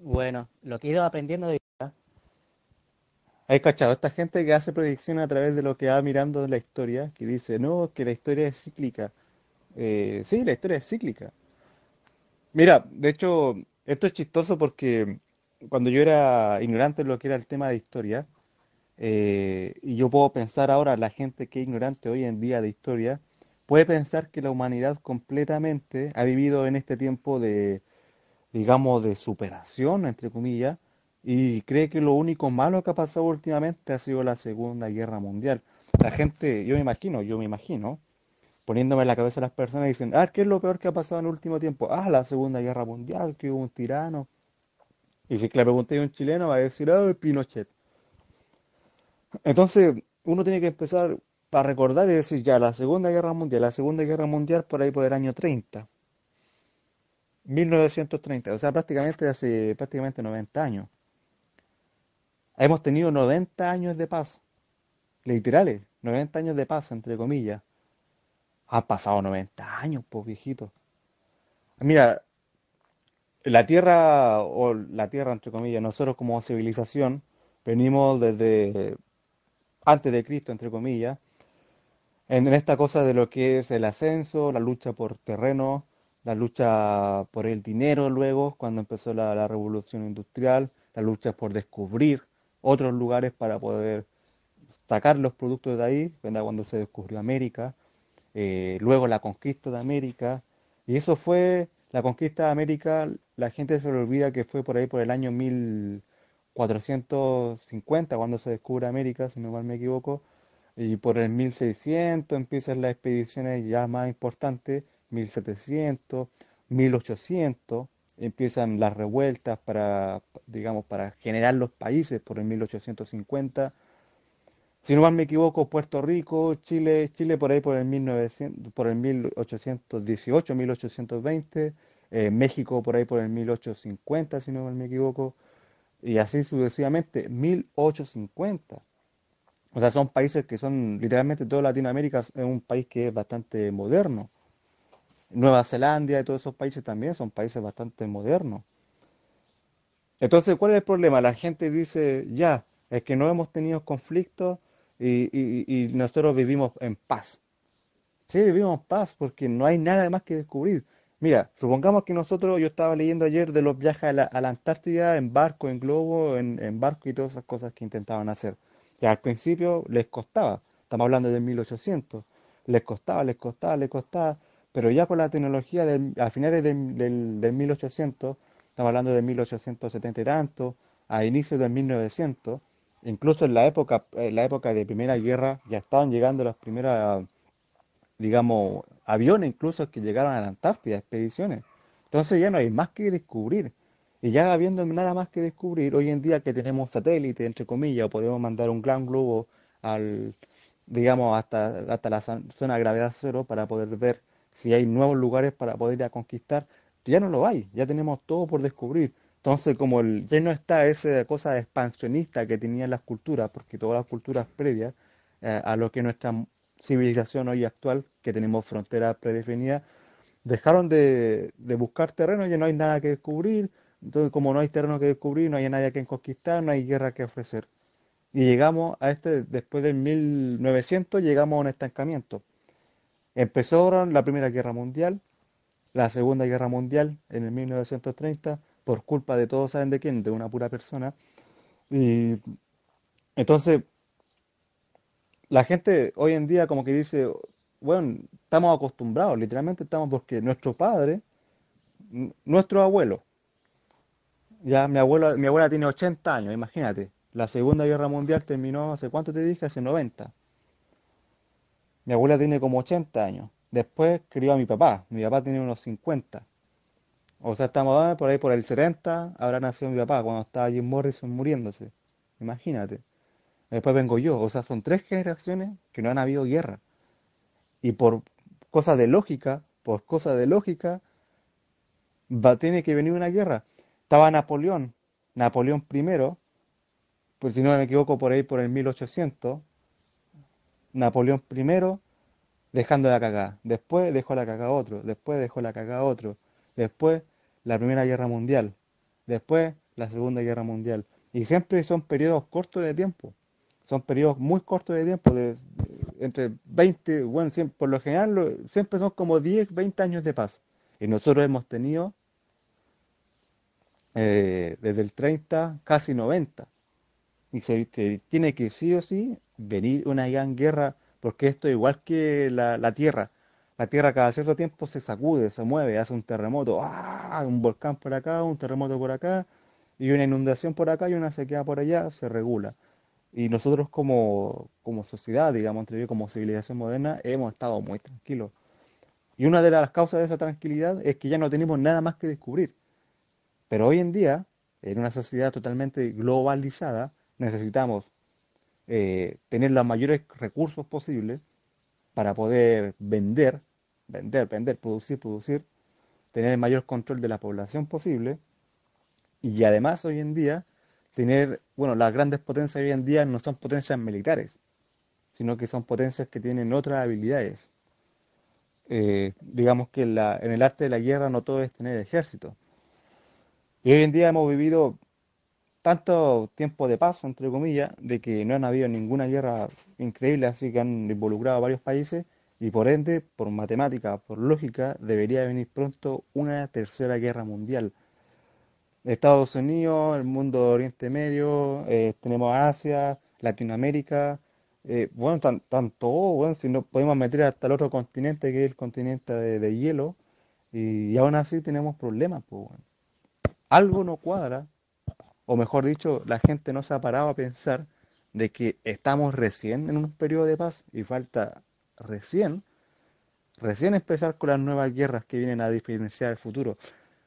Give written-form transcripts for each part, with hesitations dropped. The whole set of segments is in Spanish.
Bueno, lo que he ido aprendiendo de... Hay cachado, esta gente que hace predicciones a través de lo que va mirando en la historia, que dice, no, que la historia es cíclica. Sí, la historia es cíclica. Mira, de hecho, esto es chistoso porque cuando yo era ignorante en lo que era el tema de historia, y yo puedo pensar ahora, la gente que es ignorante hoy en día de historia, puede pensar que la humanidad completamente ha vivido en este tiempo de, digamos, de superación, entre comillas, y cree que lo único malo que ha pasado últimamente ha sido la Segunda Guerra Mundial. La gente, yo me imagino, poniéndome en la cabeza de las personas, dicen, ¿qué es lo peor que ha pasado en el último tiempo? La Segunda Guerra Mundial, que hubo un tirano. Y si le pregunté a un chileno, va a decir, Pinochet. Entonces, uno tiene que empezar para recordar y decir, ya, la Segunda Guerra Mundial por ahí por el año 30, 1930, o sea, prácticamente hace prácticamente 90 años. Hemos tenido 90 años de paz, literales, 90 años de paz, entre comillas. Han pasado 90 años, pues viejito. Mira, la Tierra, entre comillas, nosotros como civilización, venimos desde antes de Cristo, entre comillas, en esta cosa de lo que es el ascenso, la lucha por terreno, la lucha por el dinero luego, cuando empezó la revolución industrial, la lucha por descubrir otros lugares para poder sacar los productos de ahí, ¿verdad? Cuando se descubrió América, luego la conquista de América, y eso fue la conquista de América, la gente se le olvida que fue por ahí por el año 1450 cuando se descubre América, si no mal me equivoco, y por el 1600 empiezan las expediciones ya más importantes, 1700, 1800, empiezan las revueltas para, digamos, para generar los países por el 1850. Si no mal me equivoco, Puerto Rico, Chile por ahí por el 1900, por el 1818, 1820, México por ahí por el 1850, si no mal me equivoco, y así sucesivamente, 1850. O sea, son países que son, literalmente toda Latinoamérica es un país que es bastante moderno. Nueva Zelanda y todos esos países también son países bastante modernos. Entonces, ¿cuál es el problema? La gente dice, ya, es que no hemos tenido conflictos y nosotros vivimos en paz. Sí, vivimos en paz porque no hay nada más que descubrir. Mira, supongamos que nosotros, yo estaba leyendo ayer de los viajes a la Antártida en barco, en globo, en barco y todas esas cosas que intentaban hacer. Y al principio les costaba, estamos hablando de 1800, les costaba, les costaba, les costaba, pero ya con la tecnología a finales del 1800, estamos hablando de 1870 y tanto, a inicios del 1900, incluso en la época de Primera Guerra, ya estaban llegando las primeras, digamos, aviones incluso que llegaron a la Antártida, expediciones. Entonces ya no hay más que descubrir. Y ya habiendo nada más que descubrir, hoy en día que tenemos satélite, entre comillas, o podemos mandar un gran globo al, digamos, hasta la zona de gravedad cero para poder ver si hay nuevos lugares para poder ir a conquistar, ya no lo hay, ya tenemos todo por descubrir. Entonces, como ya no está esa cosa expansionista que tenían las culturas, porque todas las culturas previas a lo que nuestra civilización hoy actual, que tenemos fronteras predefinidas, dejaron de buscar terreno, ya no hay nada que descubrir, entonces como no hay terreno que descubrir, no hay nadie que conquistar, no hay guerra que ofrecer. Y llegamos después del 1900, llegamos a un estancamiento. Empezó ahora la Primera Guerra Mundial, la Segunda Guerra Mundial en el 1930, por culpa de todos saben de quién, de una pura persona. Y entonces la gente hoy en día como que dice, bueno, estamos acostumbrados, literalmente estamos porque nuestro padre, nuestro abuelo, ya mi abuela tiene 80 años, imagínate, la Segunda Guerra Mundial terminó hace cuánto te dije, hace 90. Mi abuela tiene como 80 años. Después crió a mi papá tiene unos 50. O sea, estamos por ahí por el 70, habrá nacido mi papá cuando estaba Jim Morrison muriéndose. Imagínate. Después vengo yo, o sea, son tres generaciones que no han habido guerra. Y por por cosas de lógica, tiene que venir una guerra. Estaba Napoleón primero, pues si no me equivoco por ahí por el 1800, Napoleón primero dejando la cagada, después dejó la cagada otro, después dejó la cagada otro, después la Primera Guerra Mundial, después la Segunda Guerra Mundial. Y siempre son periodos cortos de tiempo. Son periodos muy cortos de tiempo, entre 20, bueno, por lo general siempre son como 10, 20 años de paz. Y nosotros hemos tenido desde el 30 casi 90. Y tiene que sí o sí venir una gran guerra, porque esto es igual que la Tierra. La Tierra cada cierto tiempo se sacude, se mueve, hace un terremoto, ¡ah! Un volcán por acá, un terremoto por acá, y una inundación por acá y una sequía por allá, se regula. Y nosotros como sociedad, digamos, como civilización moderna, hemos estado muy tranquilos. Y una de las causas de esa tranquilidad es que ya no tenemos nada más que descubrir. Pero hoy en día, en una sociedad totalmente globalizada, necesitamos tener los mayores recursos posibles para poder vender, producir, tener el mayor control de la población posible y además hoy en día tener, bueno, las grandes potencias hoy en día no son potencias militares, sino que son potencias que tienen otras habilidades. Digamos que en el arte de la guerra no todo es tener ejército. Y hoy en día hemos vivido tanto tiempo de paz, entre comillas, de que no han habido ninguna guerra increíble, así que han involucrado a varios países, y por ende, por matemática, por lógica, debería venir pronto una tercera guerra mundial. Estados Unidos, el mundo Oriente Medio, tenemos Asia, Latinoamérica, bueno, tanto, bueno, si nos podemos meter hasta el otro continente, que es el continente de hielo, y aún así tenemos problemas, pues, bueno. Algo no cuadra, o mejor dicho, la gente no se ha parado a pensar de que estamos recién en un periodo de paz y falta recién, recién empezar con las nuevas guerras que vienen a diferenciar el futuro.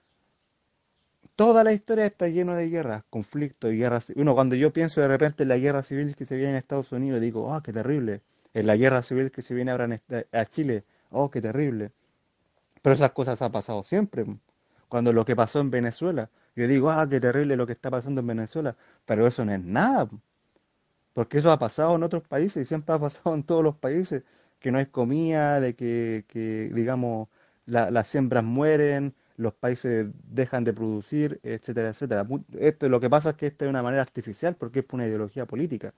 Toda la historia está llena de guerras, conflictos y guerras. Uno, cuando yo pienso de repente en la guerra civil que se viene en Estados Unidos, digo, oh, qué terrible. En la guerra civil que se viene ahora a Chile, oh, qué terrible. Pero esas cosas han pasado siempre. Cuando lo que pasó en Venezuela, yo digo, ah, qué terrible lo que está pasando en Venezuela. Pero eso no es nada. Porque eso ha pasado en otros países y siempre ha pasado en todos los países, que no hay comida, de que digamos, las siembras mueren, los países dejan de producir, etcétera, etcétera. Esto, lo que pasa es que esta es una manera artificial porque es por una ideología política.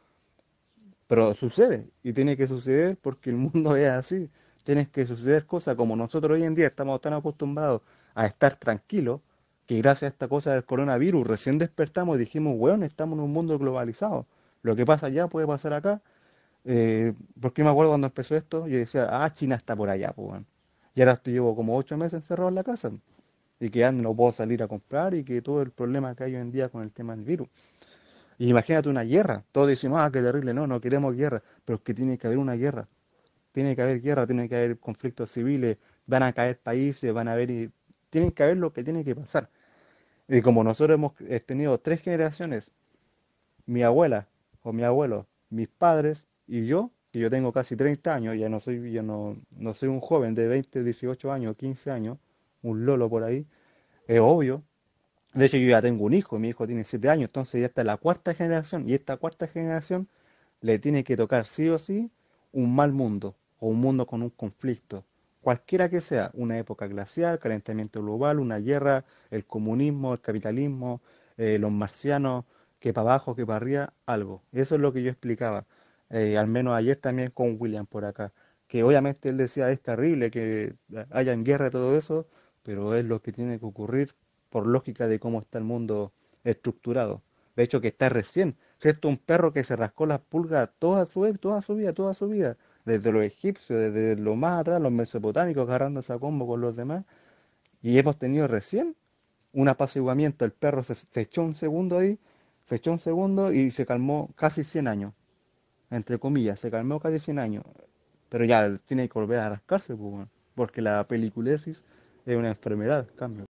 Pero sucede, y tiene que suceder porque el mundo es así. Tienen que suceder cosas como nosotros hoy en día estamos tan acostumbrados a estar tranquilos, que gracias a esta cosa del coronavirus recién despertamos y dijimos, bueno, estamos en un mundo globalizado. Lo que pasa allá puede pasar acá. Porque me acuerdo cuando empezó esto, yo decía, ah, China está por allá, pues, weón. Y ahora llevo como 8 meses encerrado en la casa y que ya no puedo salir a comprar y que todo el problema que hay hoy en día con el tema del virus. Y imagínate una guerra. Todos decimos, ah, qué terrible, no, no queremos guerra, pero es que tiene que haber una guerra. Tiene que haber guerra, tiene que haber conflictos civiles, van a caer países, van a haber, tiene que haber lo que tiene que pasar. Y como nosotros hemos tenido 3 generaciones, mi abuela o mi abuelo, mis padres y yo, que yo tengo casi 30 años, no soy un joven de 20, 18 años, 15 años, un lolo por ahí, es obvio. De hecho, yo ya tengo un hijo, mi hijo tiene 7 años, entonces ya está la cuarta generación, y esta cuarta generación le tiene que tocar sí o sí un mal mundo, o un mundo con un conflicto, cualquiera que sea, una época glacial, calentamiento global, una guerra, el comunismo, el capitalismo, los marcianos, que para abajo, que para arriba, algo. Eso es lo que yo explicaba, al menos ayer también con William por acá, que obviamente él decía es terrible que haya en guerra y todo eso, pero es lo que tiene que ocurrir por lógica de cómo está el mundo estructurado. De hecho, que está recién. ¿Cierto? Un perro que se rascó las pulgas toda su vida. Desde los egipcios, desde lo más atrás, los mesopotámicos agarrándose a combo con los demás. Y hemos tenido recién un apaciguamiento. El perro se echó un segundo ahí, se echó un segundo y se calmó casi 100 años. Entre comillas, se calmó casi 100 años. Pero ya tiene que volver a rascarse, pues, bueno, porque la peliculesis es una enfermedad, cambio.